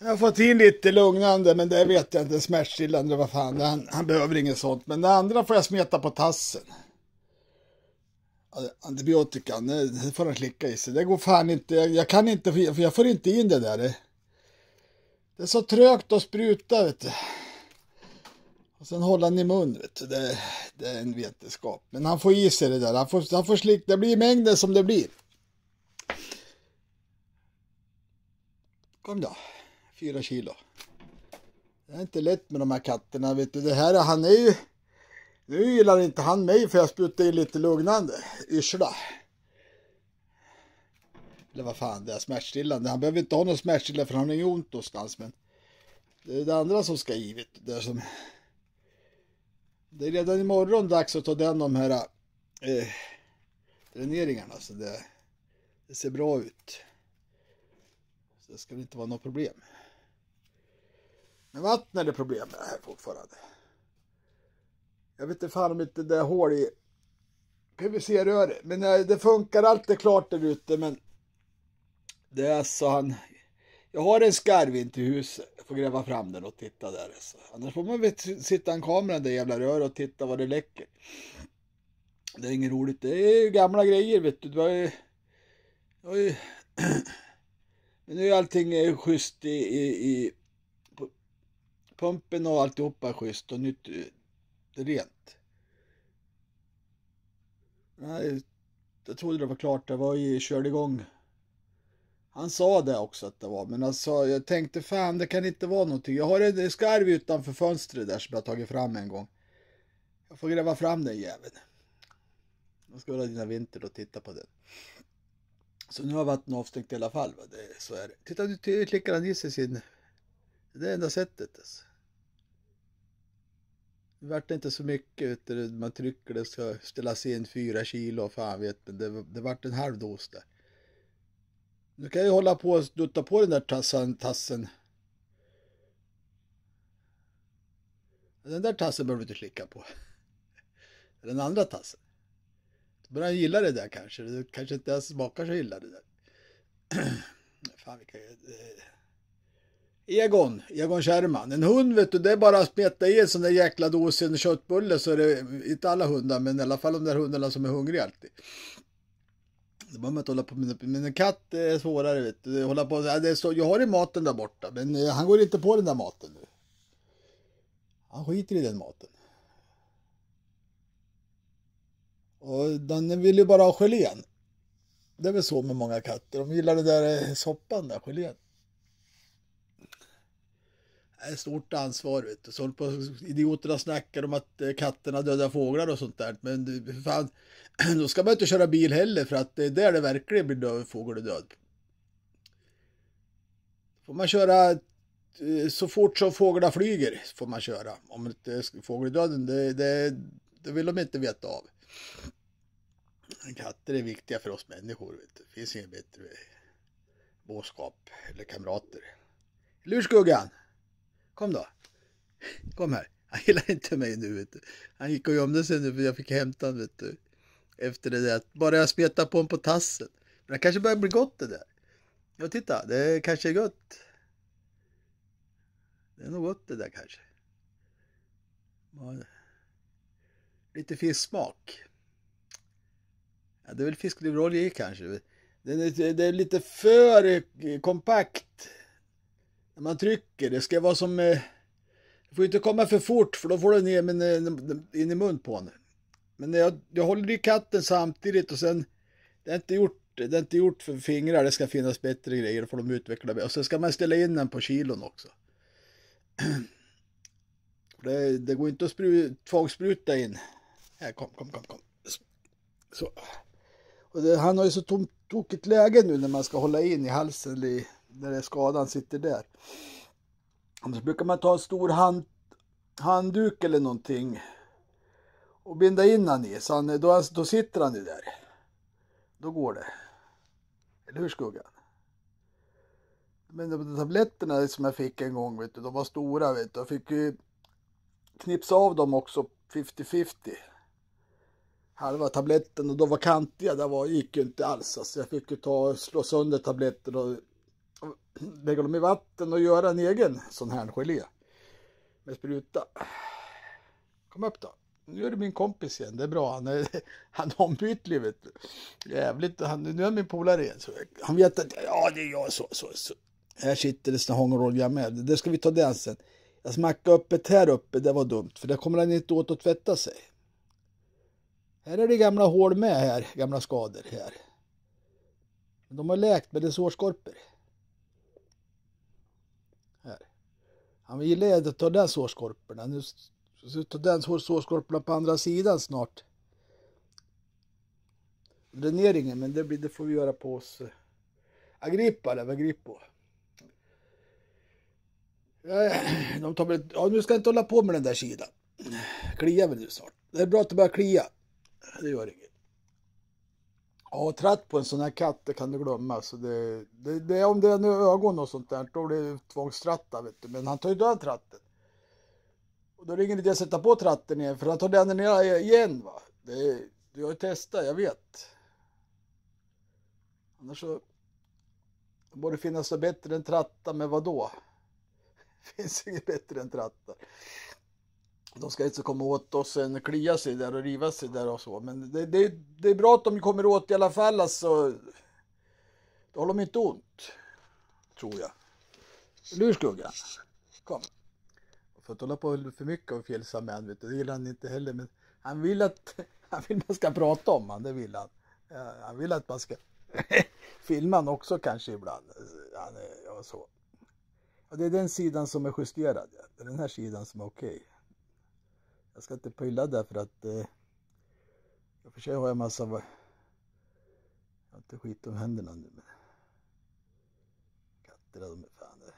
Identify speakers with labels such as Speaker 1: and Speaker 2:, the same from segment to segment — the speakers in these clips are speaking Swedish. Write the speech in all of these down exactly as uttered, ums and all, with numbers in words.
Speaker 1: Jag har fått in lite lugnande, men det vet jag inte. Smärtstillande, vad fan. Han, han behöver inget sånt. Men det andra får jag smeta på tassen. Antibiotikan, det får han klicka i sig. Det går fan inte. Jag, jag kan inte, för jag får inte in det där. Det, det är så trögt att spruta, vet du. Och sen hålla han i mun, vet du. Det, det är en vetenskap. Men han får i sig det där. Han får, han får slick. Det blir mängden som det blir. Kom då. Fyra kilo. Det är inte lätt med de här katterna, vet du. Det här, han är ju... Nu gillar inte han mig för jag sprutar in lite lugnande. Yrsla. Eller vad fan, det är smärtstillande. Han behöver inte ha någon smärtstillande för han har inget ont någonstans. Men det är det andra som ska i, vet du. Det är, som... det är redan imorgon dags att ta den de här eh, dräneringarna. Så det, det ser bra ut. Så det ska inte vara något problem. Men vatten är det problem med det här fortfarande. Jag vet inte fan om inte det är hål i P V C-rör. Men det funkar alltid klart där ute. Men det är så han... Jag har en skarv in till huset. Jag får gräva fram den och titta där. Så. Annars får man väl sitta en kamera där jävla rör och titta vad det läcker. Det är inget roligt. Det är gamla grejer, vet du. Det var ju... Det var ju... Men nu är allting schysst i... i, i pumpen och alltihopa är schysst och nytt... Det är rent. Nej, jag trodde det var klart. Det var ju körde igång. Han sa det också att det var. Men alltså, jag tänkte fan, det kan inte vara någonting. Jag har en skarv utanför fönstret där som jag tagit fram en gång. Jag får gräva fram den jäveln. Jag ska hålla dina vinter och titta på den. Så nu har vattnet avstängt i alla fall. Va? Det, så är det. Titta, nu klickar han i sig sin... Det är enda sättet alltså. Det vart inte så mycket, man trycker det ska ställas in fyra kilo, fan vet men det, det vart en halv dos där. Nu kan jag hålla på och dutta på den där tassen, tassen. Den där tassen behöver du inte slicka på. Den andra tassen. Då börjar han gilla det där kanske, det kanske inte ens smakar så illa det där. Fan vilka... Egon, Egon Kärman. En hund vet du, det är bara att smeta i en sån där jäkla dosen köttbulle så är det inte alla hundar men i alla fall de där hundarna som är hungriga alltid. Det behöver man inte hålla på med. Men en katt är svårare vet du. Hålla på, det är så, jag har i maten där borta men han går inte på den där maten nu. Han skiter i den maten. Och den vill ju bara ha gelén. Det är väl så med många katter. De gillar det där soppan där, gelén. Det är ett stort ansvar vet du. Så håller på idioterna snackar om att katterna dödar fåglar och sånt där. Men fan, då ska man inte köra bil heller för att det är där det verkligen blir död, fågel död. Får man köra så fort som fåglarna flyger får man köra. Om inte fågeldöden, det, det, det vill de inte veta av. Katter är viktiga för oss människor. Vet du. Det finns inget bättre boskap eller kamrater. Eller hur skuggan? Kom då. Kom här. Han gillar inte mig nu vet du. Han gick och gömde sig nu för jag fick hämta han vet du. Efter det där. Bara jag smetar på honom på tassen. Men det kanske börjar bli gott det där. Ja titta. Det kanske är gott. Det är nog gott det där kanske. Lite fisksmak. Ja, det är väl fisklivrolja i kanske. Det är, det är lite för kompakt. När man trycker. Det ska vara som... Det får inte komma för fort för då får du ner men, in i mun på den. Men jag, jag håller i katten samtidigt och sen... Det är inte gjort, det är inte gjort för fingrar. Det ska finnas bättre grejer. Då får de utveckla. Och sen ska man ställa in den på kilon också. Det, det går inte att spru, tvångsspruta in. Här, kom, kom, kom, kom. Så. Och det, han har ju så tom, tokigt läge nu när man ska hålla in i halsen eller när det skadan sitter där. Så brukar man ta en stor hand, handduk eller någonting och binda in han i. Så han, då, då sitter han ju där. Då går det. Eller hur skuggan? Men de tabletterna som jag fick en gång, vet du, de var stora, vet du. Jag fick ju knipsa av dem också femtio femtio. Halva tabletten och de var kantiga, det var, gick ju inte alls. Alltså jag fick ju ta slå sönder tabletten och lägga dem i vatten och göra en egen sån här gelé med spruta. Kom upp då. Nu är det min kompis igen, det är bra. Han är, han är ombytlig, vet du. Jävligt, han, nu är min polare igen. Så han vet att, ja det är jag så, så, så. Här sitter det såna hångerolja med. Det ska vi ta den sen. Jag smackade upp ett här uppe, det var dumt. För där kommer han inte åt att tvätta sig. Här är det gamla hål med här, gamla skador här. De har läkt med det sårskorpor. Här. Han ville att ta den sårskorporna. Nu så tar den sårskorporna på andra sidan snart. Dräneringen, men det, blir, det får vi göra på oss. Agrippa eller Agrippo. Ja, de tar väl, ja, nu ska jag inte hålla på med den där sidan. Klia väl nu snart. Det är bra att det börjar klia. Det gör inget. Ja, tratt på en sån här katt, det kan du glömma. Så det, det, det är om det är en ögon och sånt där, då blir det tvångstratta, vet du. Men han tar ju död tratten. Och då är det ingen idé att sätta på tratten igen, för han tar den ner igen, va. Det, du har ju testat, jag vet. Annars så borde det finnas så bättre än tratta, men vad då? Det finns inget bättre än tratta. De ska inte komma åt oss än klia sig där och riva sig där och så. Men det, det, det är bra att de kommer åt i alla fall. Alltså, då har de inte ont. Tror jag. Eller hur, skuggan? Kom. Jag får inte hålla på för mycket av fjällsamman, vet du. Det gillar han inte heller. Men han vill att han vill man ska prata om han. Det vill han. Ja, han vill att man ska filma han också kanske ibland. Han är, ja, så. Och det är den sidan som är justerad. Ja. Det är den här sidan som är okej. Okay. Jag ska inte pilla där för att eh, jag försöker ha en massa, jag har inte skit om händerna nu, men katter, de är fan där.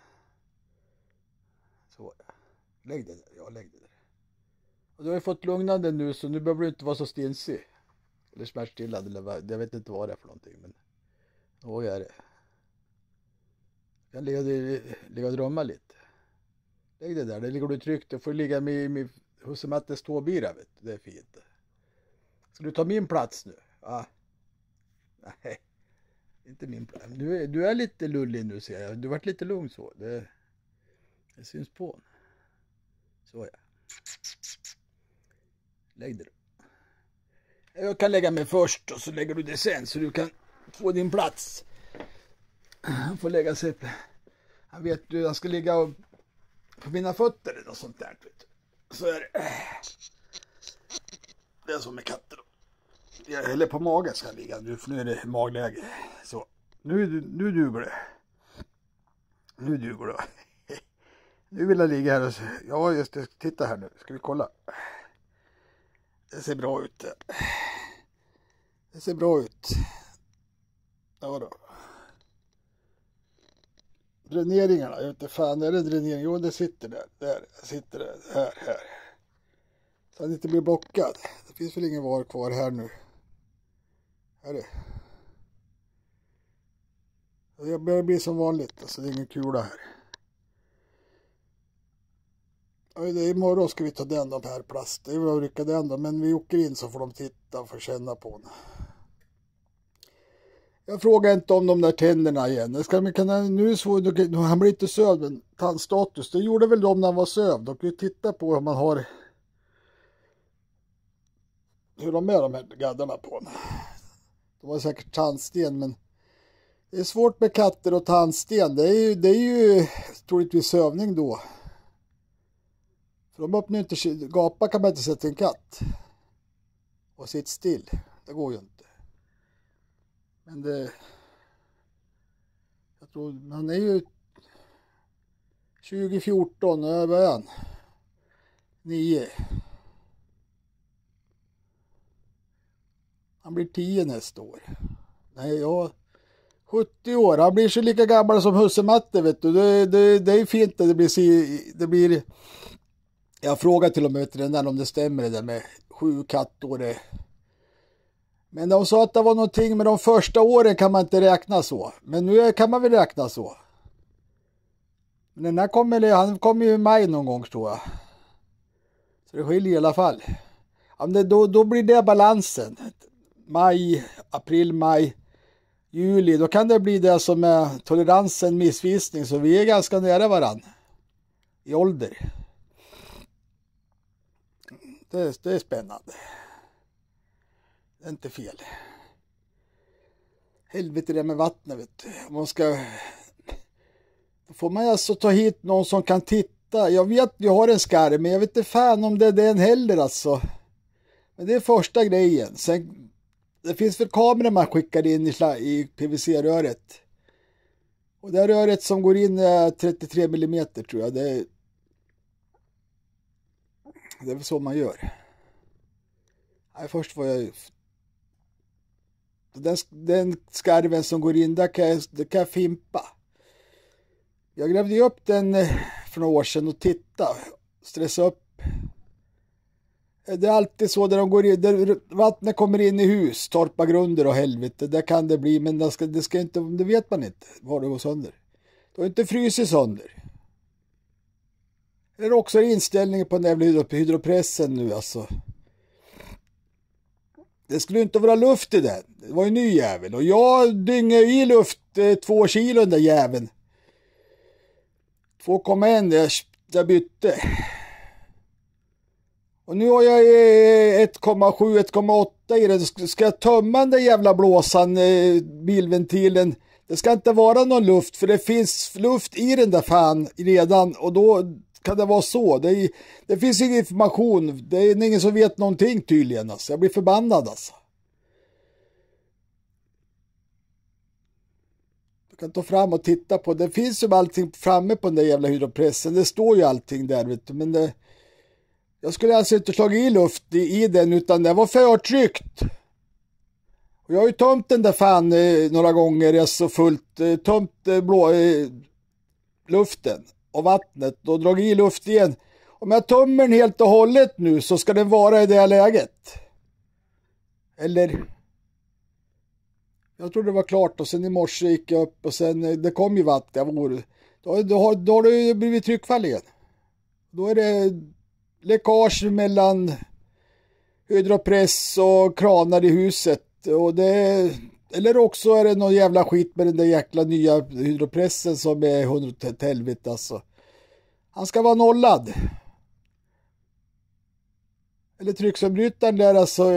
Speaker 1: Så, lägg det där, ja lägg det där. Och du har ju fått lugnande nu, så nu behöver du inte vara så stinsig. Eller smärtstillad, eller vad, jag vet inte vad det är för någonting, men vad är det? Jag kan ligga, ligga och drömma lite. Lägg det där, det ligger du tryggt, du får ligga med, med hos Mattes tåbira, vet du. Det är fint. Ska du ta min plats nu? Ja. Nej, inte min plats. Du är, du är lite lullig nu, ser jag. Du har varit lite lugn så. Det, det syns på. Så ja. Lägg det då. Jag kan lägga mig först och så lägger du det sen så du kan få din plats. Han får lägga sig. Han vet du, han ska ligga på mina fötter eller något sånt där, vet du. Så är det. Det är som med katter då. Eller på magen ska jag ligga nu, för nu är det magläge. Så, nu, nu duger det. Nu duger det. Nu vill jag ligga här och så. Ja, just det. Titta här nu. Ska vi kolla. Det ser bra ut. Det ser bra ut. Ja då. Dräneringarna, jag vet inte fan, är det dränering? Jo, det sitter där, där, sitter där, här, här. Så han inte blir blockad. Det finns väl ingen var kvar här nu. Här är det. Jag börjar bli som vanligt, alltså det är ingen kula här. Ja, det är imorgon ska vi ta den de här plast. Det är väl att rycka den då, men vi åker in så får de titta och få känna på den. Jag frågar inte om de där tänderna igen. Det ska man kunna, nu så, han blir inte sövd, men tandstatus, det gjorde väl de när han var sövd. De kan ju titta på hur man har, hur de är de här gaddarna på den. De har säkert tandsten, men det är svårt med katter och tandsten. Det är ju, det är ju troligtvis sövning då. För de öppnar inte, gapa kan man inte sätta en katt. Och sitta still, det går ju inte. Men det, jag tror, han är ju tjugo fjorton, vad är han? nio. Han blir tio nästa år. Nej, jag sjuttio år. Han blir så lika gammal som husse Matte, vet du. Det, det, det är fint att det blir, det blir, jag frågar till och med veterinären om det stämmer det där med sju kattår. Men de sa att det var någonting med de första åren kan man inte räkna så. Men nu kan man väl räkna så. Men den här kommer, han kommer ju i maj någon gång tror jag. Så det skiljer i alla fall. Ja, men det, då, då blir det balansen. Maj, april, maj, juli, då kan det bli det som är toleransen missvisning, så vi är ganska nära varann i ålder. Det, det är spännande. Det är inte fel. Helvete det med vattnet, vet du. Man ska... Då får man alltså ta hit någon som kan titta. Jag vet, jag har en skarv, men jag vet inte fan om det är den heller alltså. Men det är första grejen. Sen, det finns för kameror man skickar in i, i P V C-röret. Och det röret som går in är trettiotre millimeter tror jag. Det är, det är väl så man gör. Nej, först var jag... Den, den skarven som går in, där kan jag, det kan jag fimpa. Jag grävde upp den för några år sedan och tittade. Stressa upp. Det är alltid så där de går in, där vattnet kommer in i hus, torpa grunder och helvete. Där kan det bli, men det ska, det ska inte, det vet man inte var det går sönder. Det har inte frysit sönder. Det är också inställningen på den jävla hydropressen nu alltså. Det skulle inte vara luft i den. Det var ju ny jävel. Och jag dyngade i luft eh, två kilo den där jäveln. två komma ett jag, jag bytte. Och nu har jag ett komma sju, ett komma åtta i den. Ska jag tömma den där jävla blåsan, eh, bilventilen. Det ska inte vara någon luft. För det finns luft i den där fan redan. Och då kan det vara så. Det, är, det finns ingen information. Det är ingen som vet någonting tydligen. Alltså. Jag blir förbannad alltså. Du kan ta fram och titta på. Det finns ju allting framme på den där jävla hydropressen. Det står ju allting där. Vet du. Men det, jag skulle alltså inte slagit i luft i, i den. Utan det var förtryckt. Och jag har ju tömt den där fan eh, några gånger. Jag så fullt eh, tömt eh, blå, eh, luften. Och vattnet och dragit i luft igen. Om jag tömmer den helt och hållet nu så ska den vara i det här läget. Eller... Jag trodde det var klart och sen i morse gick jag upp och sen det kom ju vatten. Jag var, då, då, har, då har det blivit tryckfall igen. Då är det läckage mellan hydropress och kranar i huset. Och det, eller också är det någon jävla skit med den där jäkla nya hydropressen som är hundra helvete alltså. Han ska vara nollad. Eller trycksomryttaren där alltså.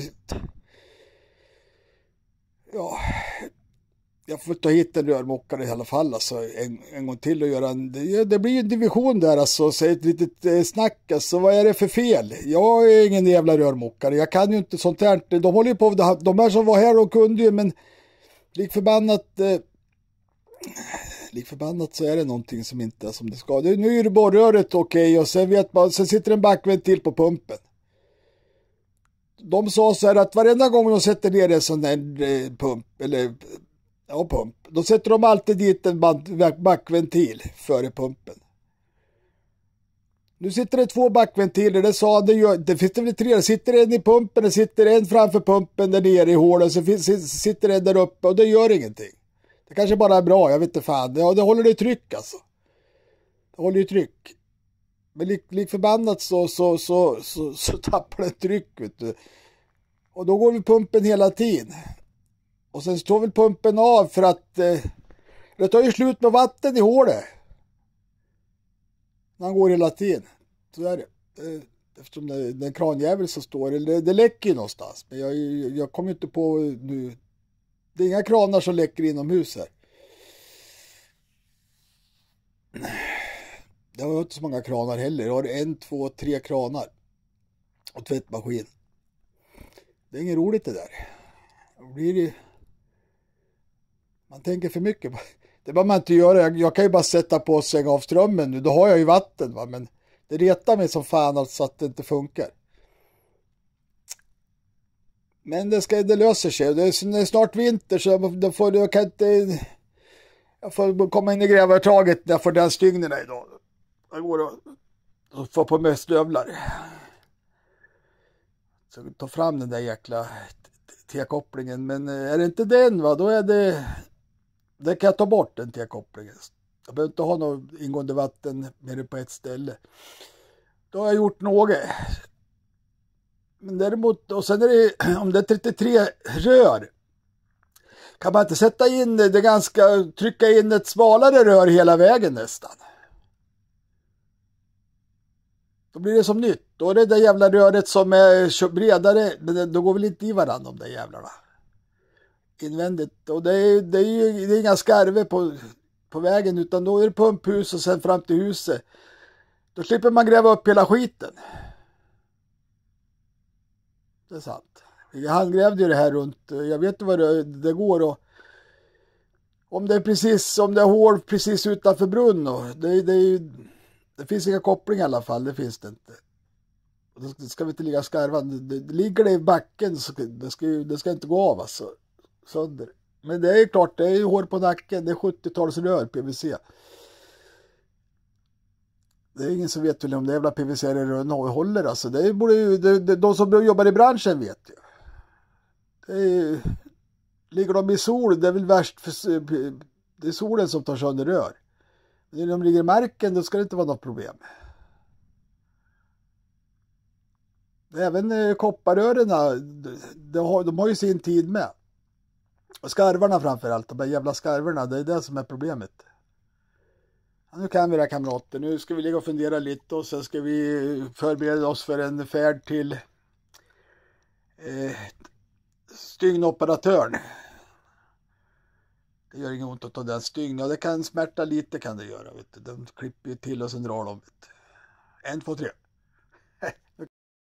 Speaker 1: Ja, jag får ta hit en rörmokare i alla fall alltså, en, en gång till och göra en, det, det blir ju en division där alltså, så ett litet eh, snack alltså, vad är det för fel? Jag är ingen jävla rörmokare, jag kan ju inte sånt här, de håller ju på, de här som var här och kunde ju, men lik förbannat eh, lik förbannat så är det någonting som inte är som det ska. Det, nu är det borröret okej okay, och sen vet man, sen sitter en backventil på pumpen. De sa så här att varenda gång de sätter ner en sån där pump, eller ja, pump, då sätter de alltid dit en backventil före pumpen. Nu sitter det två backventiler, det sa det, gör, det finns det väl tre, det sitter en i pumpen, det sitter en framför pumpen där nere i hålet, så finns, sitter en där uppe och det gör ingenting. Det kanske bara är bra, jag vet inte fan, det, det håller det tryck alltså. Det håller ju tryck. Men lik, lik förbannat så, så, så, så, så tappar det tryck, vet du. Och då går vi pumpen hela tiden. Och sen står väl pumpen av för att eh, det tar ju slut med vatten i hålet. När han går hela tiden. Så är det. Eh, eftersom det, det är en kranjävel som står, det, det läcker ju någonstans. Men jag, jag kommer inte på nu. Det är inga kranar som läcker inomhus här. Jag har inte så många kranar heller. Jag har en, två, tre kranar. Och tvättmaskin. Det är inget roligt det där. Då blir det... Man tänker för mycket. Det behöver man inte göra. Jag, jag kan ju bara sätta på och stänga av strömmen nu. Då har jag ju vatten va. Men det retar mig som fan alltså att det inte funkar. Men det, ska, det löser sig. Det är, det är snart vinter så jag, får, jag kan inte... Jag får komma in i grävartaget när jag får den stygnerna idag. Jag går och, och får på mig stövlar. Så ta fram den där jäkla T-kopplingen. Men är det inte den va, då är det... Det kan jag ta bort den T-kopplingen. Jag behöver inte ha något ingående vatten mer på ett ställe. Då har jag gjort något. Men däremot, och sen är det, om det är trettiotre rör. Kan man inte sätta in det, det ganska, trycka in ett smalare rör hela vägen nästan? Då blir det som nytt. Då är det där jävla röret som är bredare, men då går väl inte i varandra de där jävlarna. Invändigt. Och det är, det är ju det är inga skarver på, på vägen, utan då är det pumphus och sen fram till huset. Då slipper man gräva upp hela skiten. Det är sant. Han grävde ju det här runt, jag vet inte vad det, det går och om det är precis, om det är hål precis utanför brunn och det, det, är ju, det finns inga koppling i alla fall, det finns det inte. Det ska vi inte ligga skarvan, det, det, ligger det i backen så det ska, det ska inte gå av alltså, sönder. Men det är klart, det är ju hår på nacken, det är sjuttiotalsrör P V C. Det är ingen som vet väl om det jävla P V C-rören håller alltså. Det borde ju, det, det, de som jobbar i branschen vet ju. Det är, ligger de i sol, det är väl värst för, det är solen som tar sönder rör. När de ligger i marken, då ska det inte vara något problem. Även kopparrörerna, de har, de har ju sin tid med. Och skarvarna framförallt, de här jävla skarvarna, det är det som är problemet. Ja, nu kan vi det kamrater, nu ska vi ligga och fundera lite och sen ska vi förbereda oss för en färd till eh, stygnoperatören. Det gör inget ont att ta den stygn. Ja, det kan smärta lite kan det göra. Vet du. De klipper ju till och sen drar de. Vet du. En, två, tre.